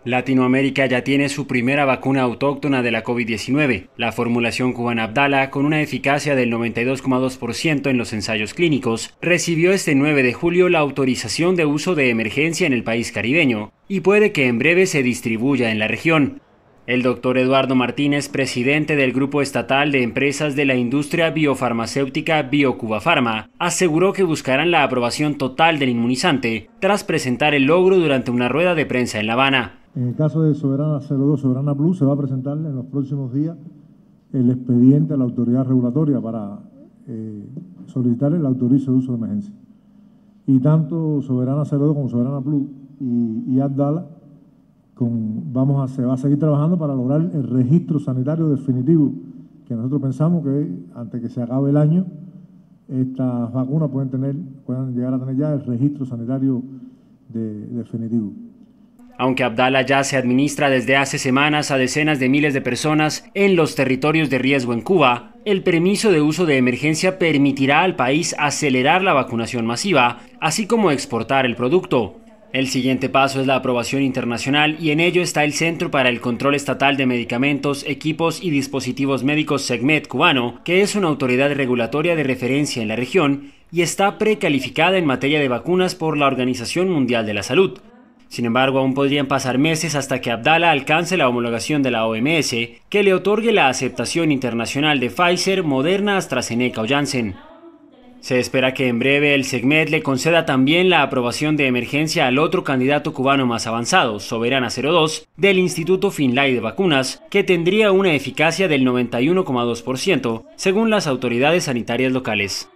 Latinoamérica ya tiene su primera vacuna autóctona de la COVID-19, la formulación cubana Abdala, con una eficacia del 92,2% en los ensayos clínicos, recibió este 9 de julio la autorización de uso de emergencia en el país caribeño y puede que en breve se distribuya en la región. El doctor Eduardo Martínez, presidente del Grupo Estatal de Empresas de la Industria Biofarmacéutica BioCubaPharma, aseguró que buscarán la aprobación total del inmunizante tras presentar el logro durante una rueda de prensa en La Habana. En el caso de Soberana 02, Soberana Plus, se va a presentar en los próximos días el expediente a la autoridad regulatoria para solicitarle el autorizo de uso de emergencia. Y tanto Soberana 02 como Soberana Plus y Abdala se va a seguir trabajando para lograr el registro sanitario definitivo, que nosotros pensamos que antes que se acabe el año, estas vacunas pueden llegar a tener ya el registro sanitario definitivo. Aunque Abdala ya se administra desde hace semanas a decenas de miles de personas en los territorios de riesgo en Cuba, el permiso de uso de emergencia permitirá al país acelerar la vacunación masiva, así como exportar el producto. El siguiente paso es la aprobación internacional y en ello está el Centro para el Control Estatal de Medicamentos, Equipos y Dispositivos Médicos SECMED cubano, que es una autoridad regulatoria de referencia en la región y está precalificada en materia de vacunas por la Organización Mundial de la Salud. Sin embargo, aún podrían pasar meses hasta que Abdala alcance la homologación de la OMS, que le otorgue la aceptación internacional de Pfizer, Moderna, AstraZeneca o Janssen. Se espera que en breve el SECMED le conceda también la aprobación de emergencia al otro candidato cubano más avanzado, Soberana 02, del Instituto Finlay de Vacunas, que tendría una eficacia del 91,2%, según las autoridades sanitarias locales.